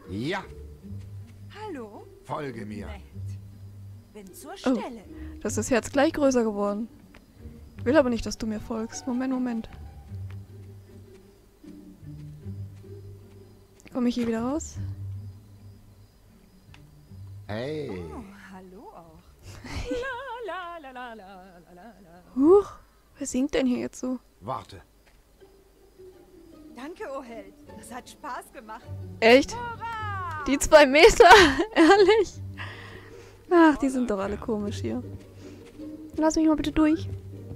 Ja, Hallo? folge mir. Nett. Bin zur Oh, Stelle. das ist das Herz gleich größer geworden. Ich will aber nicht, dass du mir folgst. Moment. Komme ich hier wieder raus? Hey, Oh, hallo auch. La, la, la, la, la, la, la. Huch, wer singt denn hier jetzt so? warte. Danke, oh Held. Das hat Spaß gemacht. Echt? Hurra! Die 2 Meter? Ehrlich? Ach, die sind doch alle komisch hier. Lass mich mal bitte durch.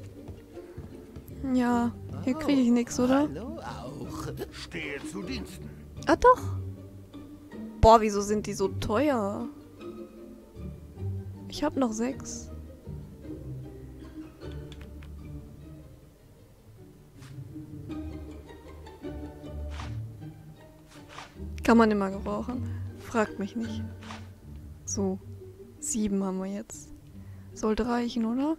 Ja, hier kriege ich nichts, oder? Hallo auch. Stehe zu Diensten. Ah, doch. Boah, wieso sind die so teuer? Ich habe noch 6. Kann man immer gebrauchen. Fragt mich nicht. So, 7 haben wir jetzt. Sollte reichen, oder?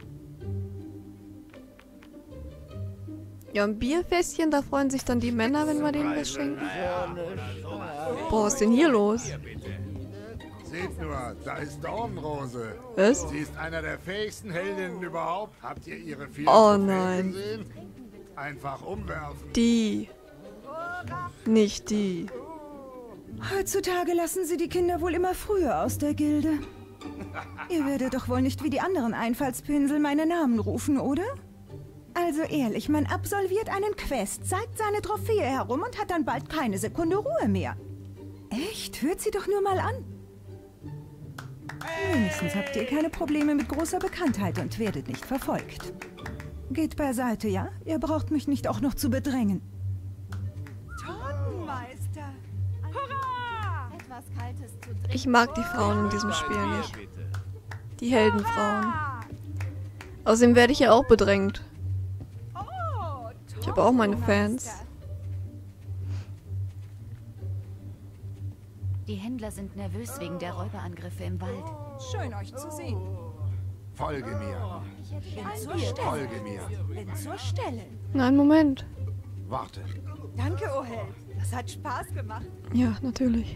Ja, ein Bierfässchen, da freuen sich dann die Männer, wenn wir denen was schenken. Boah, was ist denn hier los? Seht nur, da ist Dornrose. Was? Sie ist einer der fähigsten Heldinnen überhaupt. Habt ihr ihre 4 Oh Trophäen nein. gesehen? Einfach umwerfen. Die. Nicht die. Heutzutage lassen sie die Kinder wohl immer früher aus der Gilde. Ihr werdet doch wohl nicht wie die anderen Einfallspinsel meine Namen rufen, oder? Also ehrlich, man absolviert einen Quest, zeigt seine Trophäe herum und hat dann bald keine Sekunde Ruhe mehr. Echt? Hört sie doch nur mal an. Wenigstens habt ihr keine Probleme mit großer Bekanntheit und werdet nicht verfolgt. Geht beiseite, ja? Ihr braucht mich nicht auch noch zu bedrängen. Tortenmeister. Hurra! Etwas Kaltes zu trinken. Ich mag die Frauen in diesem Spiel nicht. Die Heldenfrauen. Ah. Außerdem werde ich ja auch bedrängt. Oh, Ich habe auch meine Fans. Tortenmeister. Die Händler sind nervös wegen der Räuberangriffe im Wald. Schön, euch zu sehen. Folge mir. Bin zur Stelle. Folge mir. Bin zur Stelle. Nein, Moment. Warte. Danke, oh Held. Das hat Spaß gemacht. Ja, natürlich.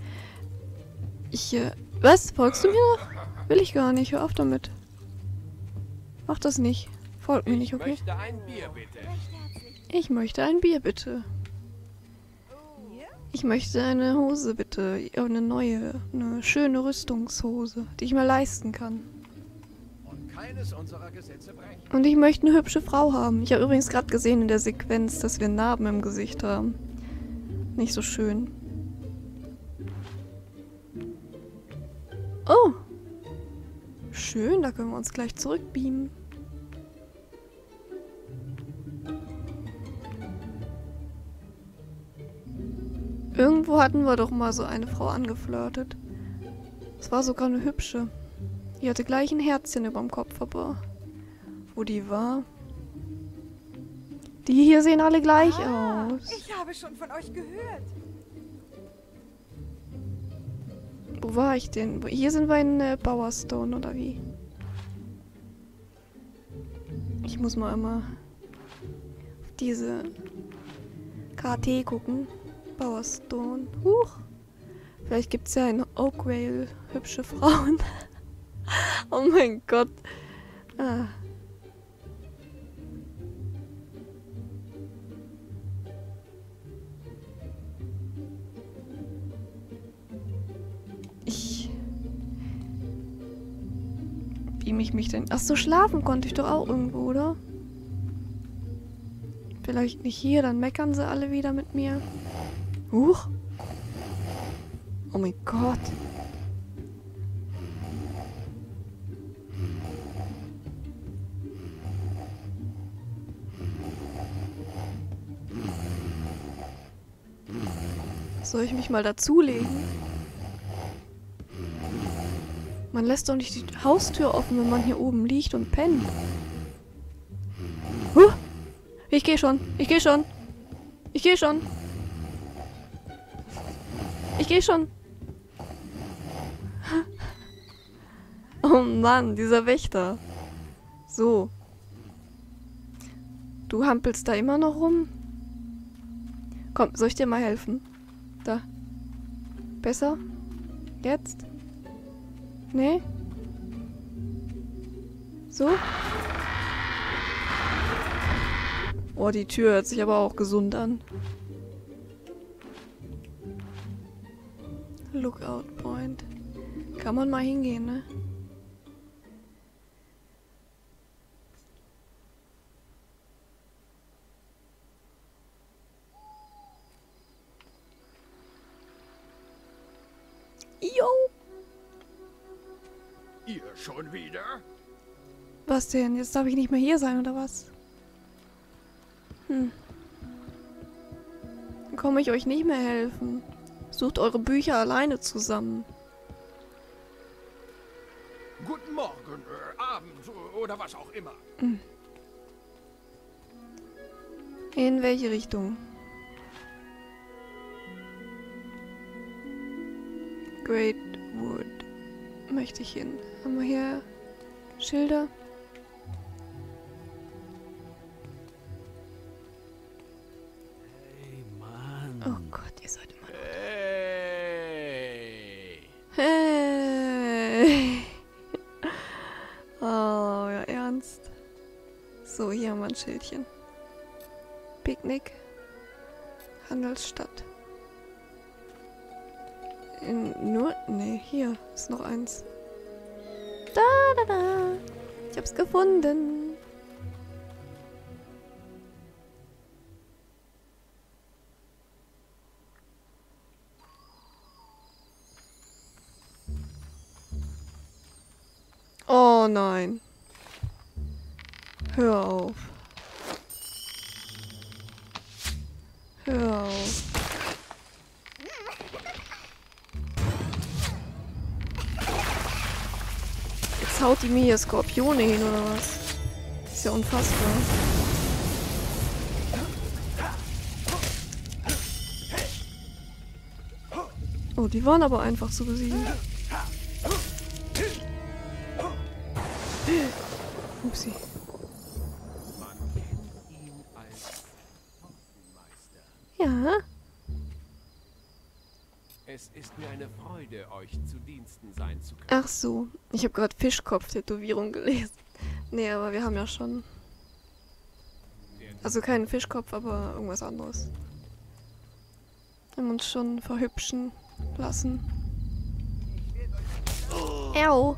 Was? Folgst du mir noch? Will ich gar nicht. Hör auf damit. Mach das nicht. Folgt mir nicht, okay? Möchte ein Bier, bitte. Ich möchte ein Bier, bitte. Hier? Ich möchte eine Hose, bitte. Eine neue, eine schöne Rüstungshose, die ich mir leisten kann. Und keines unserer Gesetze brechen. Und ich möchte eine hübsche Frau haben. Ich habe übrigens gerade gesehen in der Sequenz, dass wir Narben im Gesicht haben. Nicht so schön. Oh. Schön, da können wir uns gleich zurückbeamen. Irgendwo hatten wir doch mal so eine Frau angeflirtet. Es war sogar eine hübsche. Die hatte gleich ein Herzchen überm Kopf, aber wo die war? Die hier sehen alle gleich aus. Ich habe schon von euch gehört. Wo war ich denn? Hier sind wir in Bowerstone, oder wie? Ich muss mal immer auf diese KT gucken. Bowerstone. Huch. Vielleicht gibt es ja in Oakvale hübsche Frauen. Oh mein Gott. Ah. Beam ich mich denn? Ach so, schlafen konnte ich doch auch irgendwo, oder? Vielleicht nicht hier, dann meckern sie alle wieder mit mir. Huch. Oh mein Gott. Soll ich mich mal dazulegen? Man lässt doch nicht die Haustür offen, wenn man hier oben liegt und pennt. Ich gehe schon. Ich gehe schon. Ich gehe schon. Ich gehe schon. Oh Mann, dieser Wächter. So. Du hampelst da immer noch rum? Komm, soll ich dir mal helfen? Da. Besser? Jetzt? Nee? So? Oh, die Tür hört sich aber auch gesund an. Lookout Point. Kann man mal hingehen, ne? Jo! Ihr schon wieder? Was denn? Jetzt darf ich nicht mehr hier sein, oder was? Dann komme ich euch nicht mehr helfen. Sucht eure Bücher alleine zusammen. Guten Morgen, Abend oder was auch immer. In welche Richtung? Great Wood. Möchte ich hin. Haben wir hier Schilder? Hey, Mann. Oh Gott, ihr seid immer... Hey. Hey! Oh, ja, ernst. So, hier haben wir ein Schildchen. Picknick. Handelsstadt. Nee, hier ist noch eins. Da, da, da. Ich hab's gefunden. Oh nein. Hör auf. Hör auf. Jetzt haut die mir hier Skorpione hin, oder was? Ist ja unfassbar. Oh, die waren aber einfach zu besiegen. Upsi. Man kennt ihn als Hopfenmeister. Ja. Es ist mir eine Freude, euch zu Diensten sein zu können. Ach so. Ich habe gerade Fischkopf-Tätowierung gelesen. Nee, aber wir haben ja schon... Also keinen Fischkopf, aber irgendwas anderes. Wir haben uns schon verhübschen lassen. Au.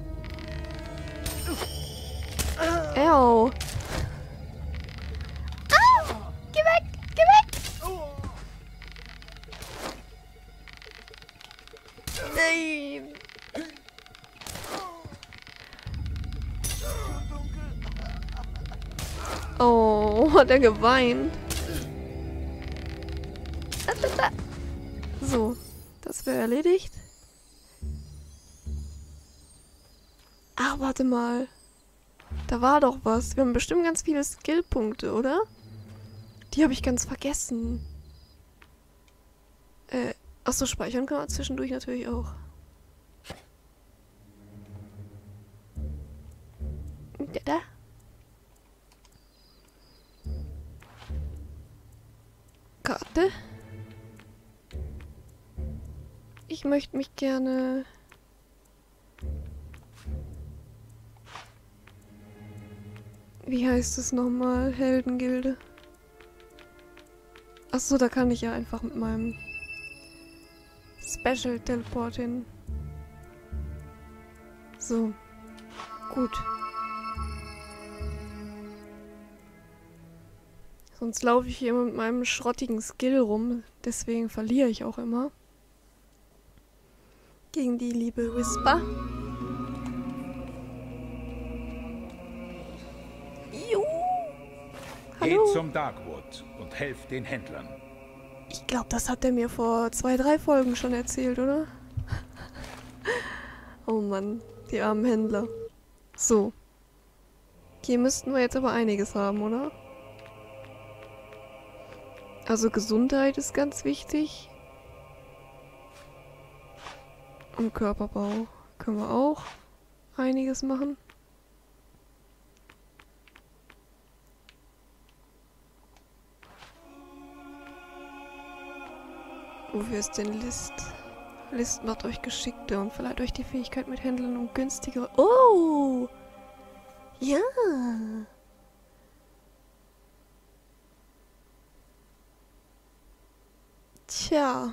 Au. Au! Geh weg! Geh weg! Nein! Oh, hat er geweint. So, das wäre erledigt. Ach, warte mal. Da war doch was. Wir haben bestimmt ganz viele Skillpunkte, oder? Die habe ich ganz vergessen. Achso, speichern kann man zwischendurch natürlich auch. Da. Karte. Ich möchte mich gerne... Wie heißt es nochmal? Heldengilde. Achso, da kann ich ja einfach mit meinem Special Teleport hin. So. Gut. Sonst laufe ich hier immer mit meinem schrottigen Skill rum. Deswegen verliere ich auch immer. Gegen die liebe Whisper. Juhu. Hallo. Geht zum Darkwood und helft den Händlern. Ich glaube, das hat er mir vor 2, 3 Folgen schon erzählt, oder? Oh Mann, die armen Händler. So. Hier müssten wir jetzt aber einiges haben, oder? Also Gesundheit ist ganz wichtig. Und Körperbau können wir auch einiges machen. Wofür ist denn List? List macht euch geschickter und verleiht euch die Fähigkeit mit Händlern und günstigere... Oh! Ja! Tja.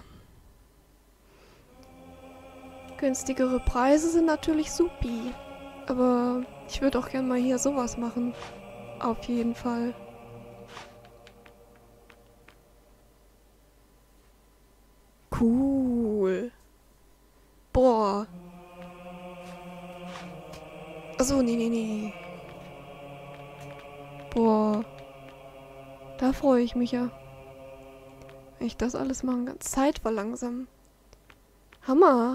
Günstigere Preise sind natürlich supi. Aber ich würde auch gerne mal hier sowas machen. Auf jeden Fall. Cool. Boah. Achso, nee. Boah. Da freue ich mich ja. Wenn ich das alles machen kann. Zeit war langsam. Hammer.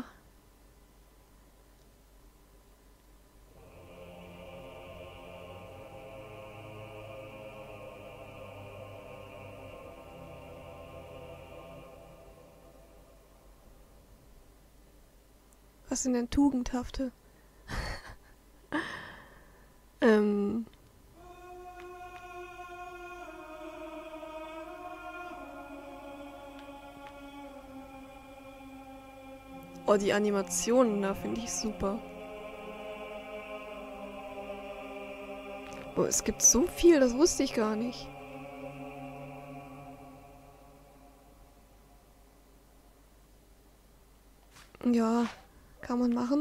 Was sind denn Tugendhafte? Oh, die Animationen da finde ich super. Oh, es gibt so viel, das wusste ich gar nicht. Ja, kann man machen.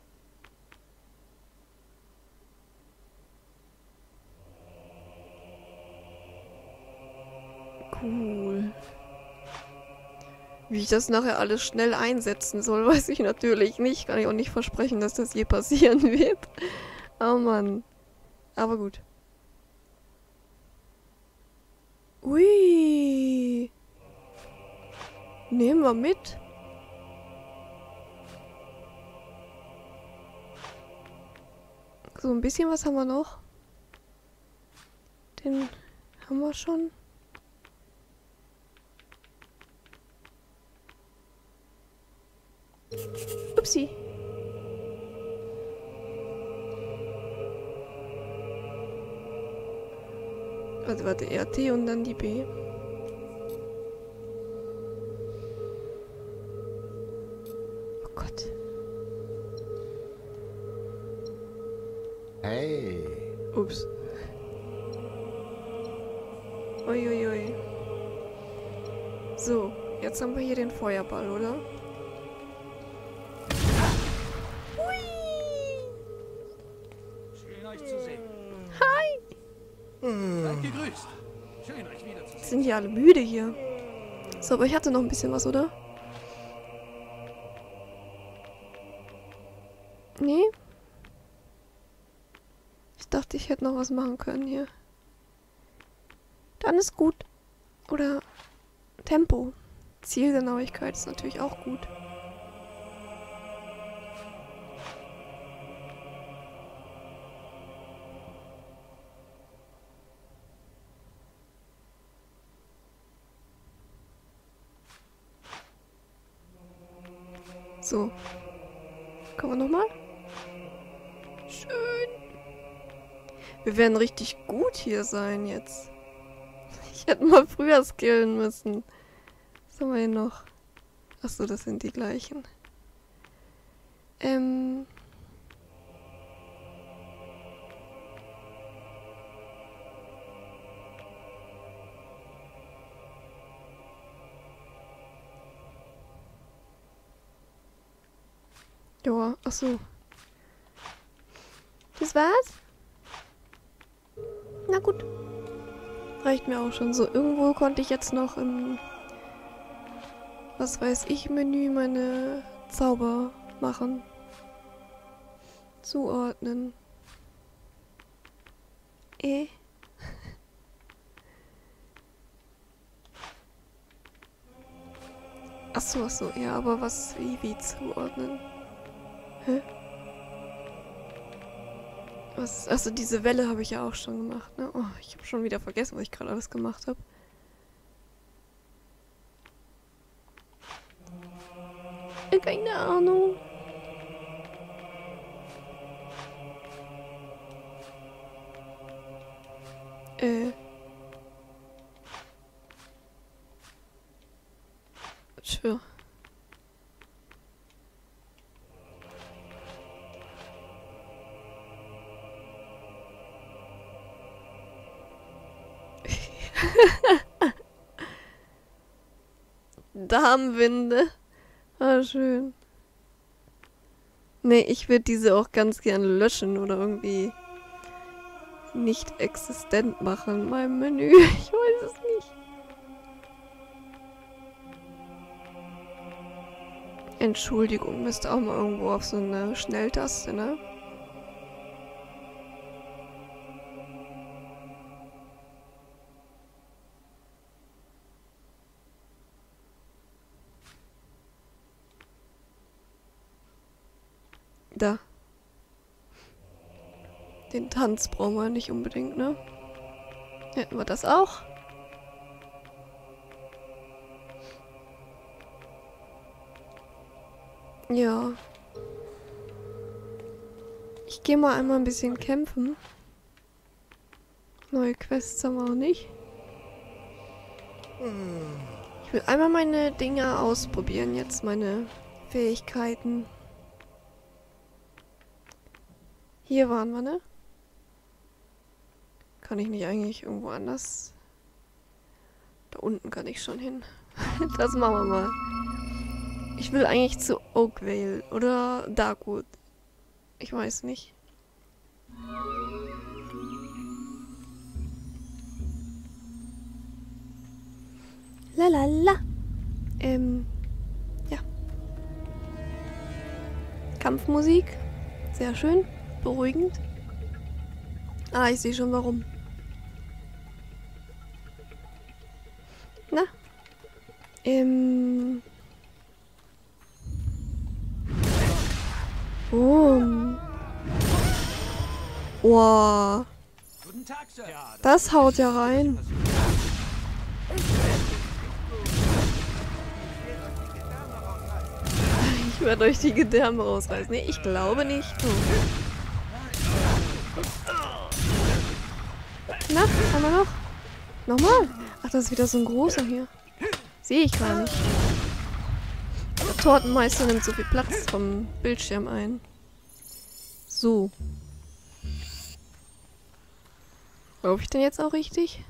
Cool. Wie ich das nachher alles schnell einsetzen soll, weiß ich natürlich nicht. Kann ich auch nicht versprechen, dass das je passieren wird. Oh Mann. Aber gut. Ui. Nehmen wir mit. So, ein bisschen was haben wir noch. Den haben wir schon. Upsi. Warte, RT und dann die B. Oh Gott. Hey. Ups. Uiuiui. So, jetzt haben wir hier den Feuerball, oder? Schön euch zu sehen. Hi! Seid gegrüßt. Schön euch wiederzusehen. Sind ja alle müde hier. So, aber ich hatte noch ein bisschen was, oder? Nee? Ich dachte, ich hätte noch was machen können hier. Dann ist gut. Oder Tempo. Zielgenauigkeit ist natürlich auch gut. So. Kommen wir nochmal? Schön. Wir werden richtig gut hier sein jetzt. Ich hätte mal früher skillen müssen. Was haben wir hier noch? Achso, das sind die gleichen. Ja, achso. Das war's? Na gut. Reicht mir auch schon so. Irgendwo konnte ich jetzt noch im, was weiß ich, Menü meine Zauber machen. Zuordnen. Achso, ja, aber was, wie zuordnen? Hä? Was? Achso, diese Welle habe ich ja auch schon gemacht, ne? Oh, ich habe schon wieder vergessen, was ich gerade alles gemacht habe. Keine Ahnung. Tschö. Darmwinde. Ah, schön. Nee, ich würde diese auch ganz gerne löschen oder irgendwie nicht existent machen in meinem Menü. Ich weiß es nicht. Entschuldigung, müsste auch mal irgendwo auf so eine Schnelltaste, ne? Da. Den Tanz brauchen wir nicht unbedingt, ne? Hätten wir das auch? Ja. Ich gehe mal einmal ein bisschen kämpfen. Neue Quests haben wir auch nicht. Ich will einmal meine Dinge ausprobieren jetzt, meine Fähigkeiten. Hier waren wir, ne? Kann ich nicht eigentlich irgendwo anders? Da unten kann ich schon hin. Das machen wir mal. Ich will eigentlich zu Oakvale oder Darkwood. Ich weiß nicht. Lalala. Ja. Kampfmusik. Sehr schön. Beruhigend. Ah, ich sehe schon warum. Na? Wow. Das haut ja rein. Ich werde euch die Gedärme rausreißen. Nee, ich glaube nicht. Oh. Na, einmal noch. Nochmal. Ach, das ist wieder so ein großer hier. Sehe ich gar nicht. Der Tortenmeister nimmt so viel Platz vom Bildschirm ein. So. Laufe ich denn jetzt auch richtig?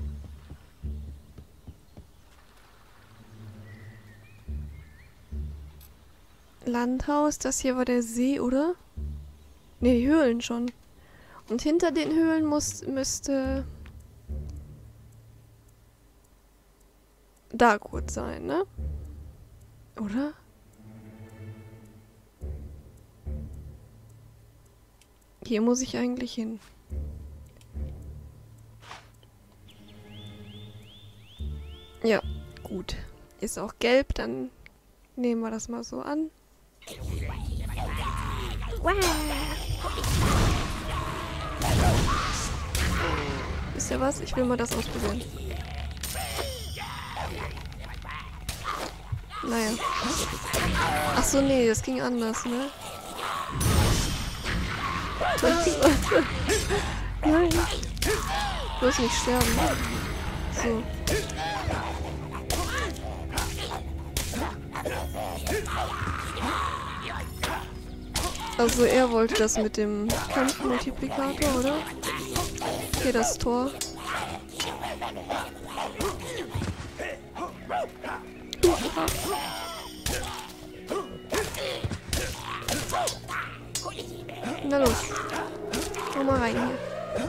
Landhaus, das hier war der See, oder? Ne, die Höhlen schon. Und hinter den Höhlen müsste Darkwood sein, ne? Oder? Hier muss ich eigentlich hin. Ja, gut. Ist auch gelb, dann nehmen wir das mal so an. Wisst ihr was? Ich will mal das ausprobieren. Naja. Achso, nee, das ging anders, ne? Nein. Bloß nicht sterben. So. Also er wollte das mit dem Kampfmultiplikator, oder? Hier das Tor. Na los. Komm mal rein hier.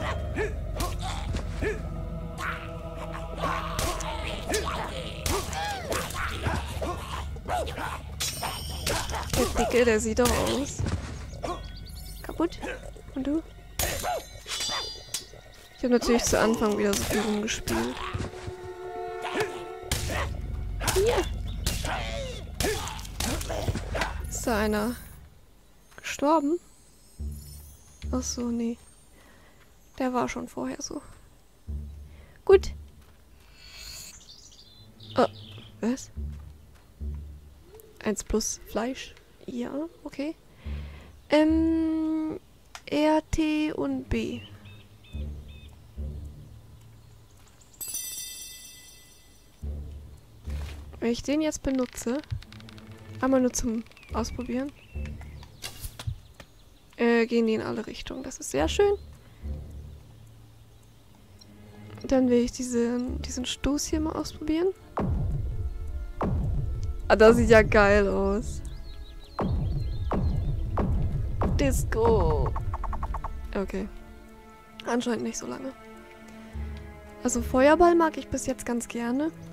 Der Dicke, der sieht doch aus. Kaputt? Und du? Ich habe natürlich zu Anfang wieder so viel rumgespielt. Hier! Ist da einer gestorben? Ach so, nee. Der war schon vorher so. Gut. Oh, was? 1 plus Fleisch? Ja, okay. R, T und B. Wenn ich den jetzt benutze, einmal nur zum Ausprobieren, gehen die in alle Richtungen. Das ist sehr schön. Dann will ich diesen Stoß hier mal ausprobieren. Ah, das sieht ja geil aus. Disco. Okay. Anscheinend nicht so lange. Also Feuerball mag ich bis jetzt ganz gerne.